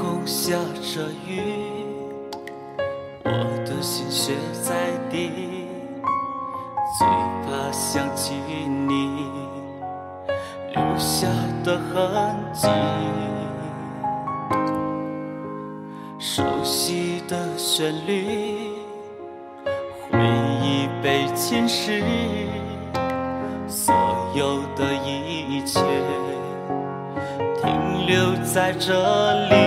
空下着雨，我的心血在滴，最怕想起你留下的痕迹。熟悉的旋律，回忆被侵蚀，所有的一切停留在这里。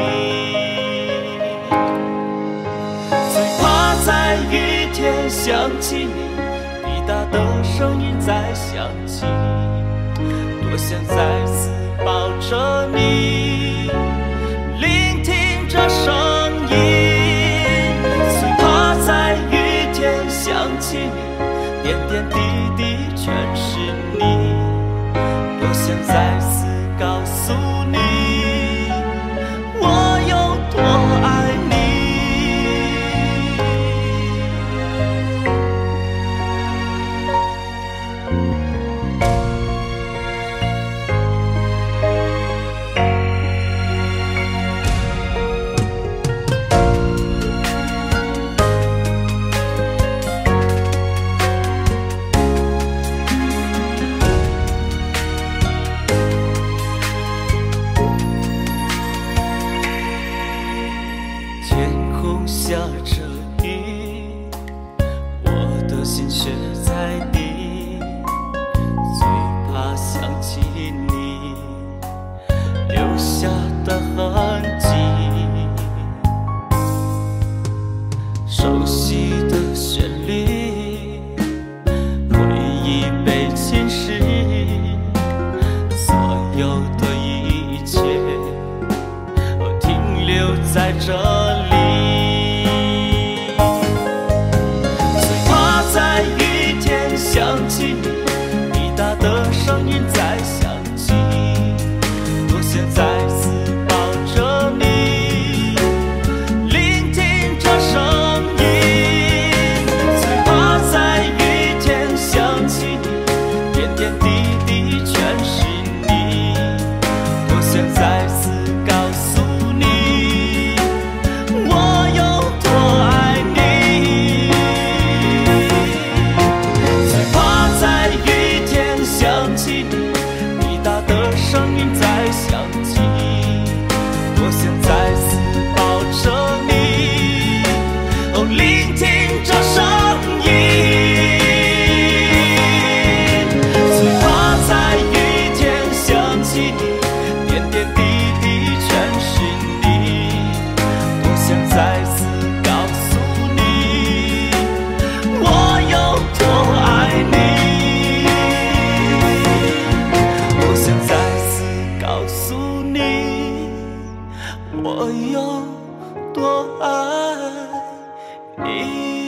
最怕在雨天想起你，滴答的声音在响起，多想再次抱着你，聆听这声音。最怕在雨天想起你，点点滴滴全是你，多想再次告诉你，我有多爱你。下着雨，我的心血在滴，最怕想起你留下的痕迹。熟悉的旋律，回忆被侵蚀，所有的一切停留在这里。想起你，滴答的声音在响起，多想再次抱着你，聆听这声音。最怕在雨天想起你，点点滴滴全是你，多想再次告诉你，我有多爱你。想起你，滴答的声音在响起，多想再次抱着你，哦，聆听这声音。最怕在雨天想起你，点点滴滴全是你，多想再次告诉你，我有多爱你。我有多爱你。